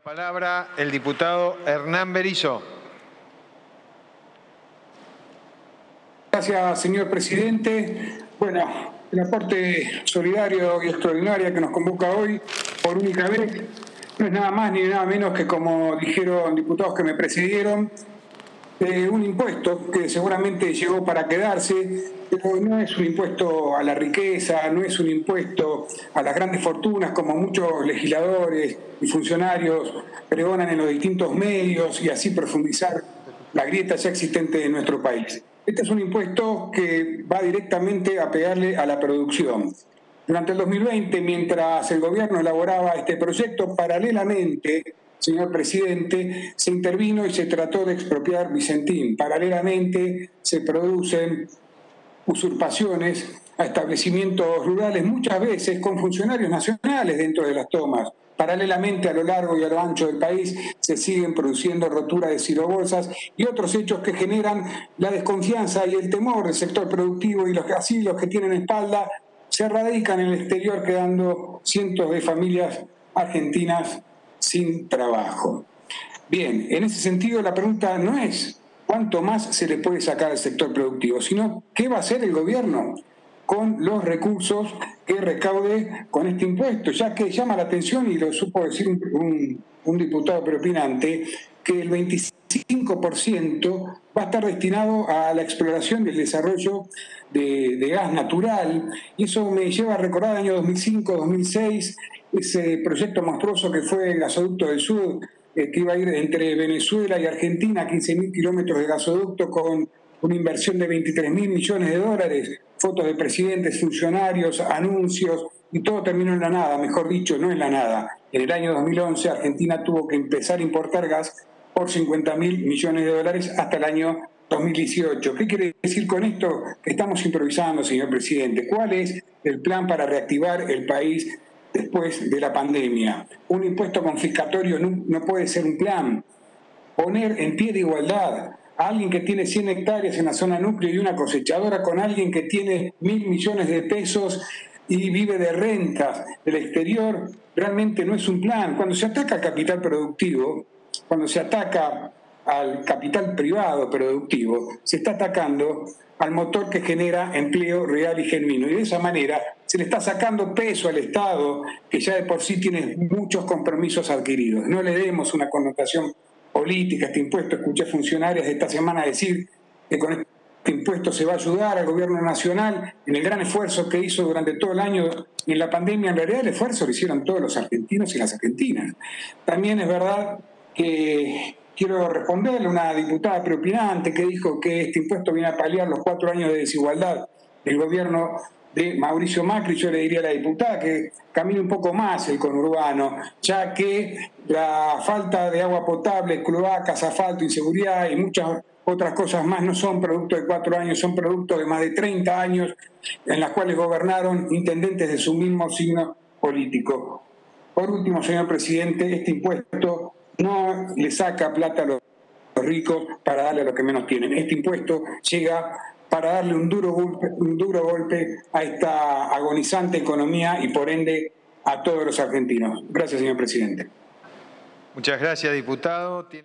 Palabra el diputado Hernán Berizo. Gracias, señor presidente. Bueno, el aporte solidario y extraordinario que nos convoca hoy por única vez no es nada más ni nada menos que, como dijeron diputados que me precedieron, un impuesto que seguramente llegó para quedarse, pero no es un impuesto a la riqueza, no es un impuesto a las grandes fortunas como muchos legisladores y funcionarios pregonan en los distintos medios y así profundizar la grieta ya existente en nuestro país. Este es un impuesto que va directamente a pegarle a la producción. Durante el 2020, mientras el gobierno elaboraba este proyecto, paralelamente, señor presidente, se intervino y se trató de expropiar Vicentín. Paralelamente se producen usurpaciones a establecimientos rurales, muchas veces con funcionarios nacionales dentro de las tomas. Paralelamente, a lo largo y a lo ancho del país, se siguen produciendo roturas de silobolsas y otros hechos que generan la desconfianza y el temor del sector productivo, y los que tienen espalda se radican en el exterior, quedando cientos de familias argentinas sin trabajo. Bien, en ese sentido la pregunta no es cuánto más se le puede sacar al sector productivo, sino qué va a hacer el gobierno con los recursos que recaude con este impuesto, ya que llama la atención, y lo supo decir un diputado preopinante, que el 25% va a estar destinado a la exploración del desarrollo de gas natural, y eso me lleva a recordar el año 2005-2006, ese proyecto monstruoso que fue el Gasoducto del Sur, que iba a ir entre Venezuela y Argentina, 15.000 kilómetros de gasoducto con una inversión de 23.000 millones de dólares, fotos de presidentes, funcionarios, anuncios, y todo terminó en la nada, mejor dicho, no en la nada. En el año 2011 Argentina tuvo que empezar a importar gas por 50.000 millones de dólares hasta el año 2018. ¿Qué quiere decir con esto? Que estamos improvisando, señor presidente. ¿Cuál es el plan para reactivar el país después de la pandemia? Un impuesto confiscatorio no puede ser un plan. Poner en pie de igualdad a alguien que tiene 100 hectáreas en la zona núcleo y una cosechadora con alguien que tiene 1.000 millones de pesos y vive de rentas del exterior, realmente no es un plan. Cuando se ataca al capital productivo, cuando se ataca al capital privado productivo, se está atacando al motor que genera empleo real y genuino. Y de esa manera se le está sacando peso al Estado, que ya de por sí tiene muchos compromisos adquiridos. No le demos una connotación política a este impuesto. Escuché funcionarios de esta semana decir que con este impuesto se va a ayudar al gobierno nacional en el gran esfuerzo que hizo durante todo el año en la pandemia. En realidad el esfuerzo lo hicieron todos los argentinos y las argentinas. También es verdad que quiero responderle a una diputada preopinante que dijo que este impuesto viene a paliar los 4 años de desigualdad del gobierno de Mauricio Macri. Yo le diría a la diputada que camine un poco más el conurbano, ya que la falta de agua potable, cloacas, asfalto, inseguridad y muchas otras cosas más no son producto de 4 años, son producto de más de 30 años en las cuales gobernaron intendentes de su mismo signo político. Por último, señor presidente, este impuesto no le saca plata a los ricos para darle a los que menos tienen. Este impuesto llega para darle un duro golpe a esta agonizante economía y por ende a todos los argentinos. Gracias, señor presidente. Muchas gracias, diputado.